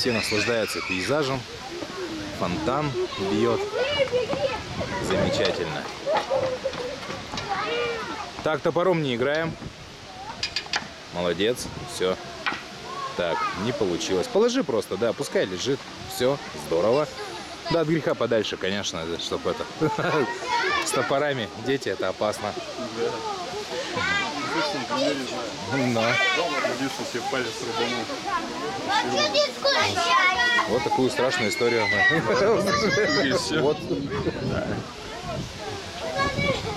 Все наслаждаются пейзажем. Фонтан бьет. Замечательно. Так, топором не играем. Молодец. Все. Так, не получилось. Положи просто, да, пускай лежит. Все, здорово. Да, от греха подальше, конечно, чтобы это... С топорами дети, это опасно. Да. Вот такую страшную историю. Вот.